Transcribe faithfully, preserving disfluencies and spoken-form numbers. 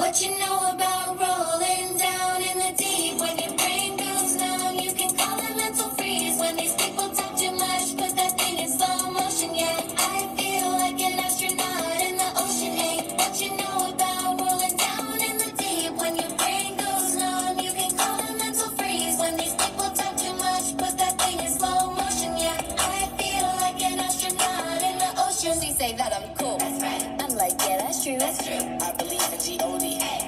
What you know about rolling down in the deep? When your brain goes numb, you can call it mental freeze. When these people talk too much, put that thing in slow motion. Yeah, I feel like an astronaut in the ocean. Hey, what you know about rolling down in the deep? When your brain goes numb, you can call it mental freeze. When these people talk too much, put that thing in slow motion. Yeah, I feel like an astronaut in the ocean. She say that I'm cool. That's right. I'm like, yeah, that's true. That's true. I believe in G O D.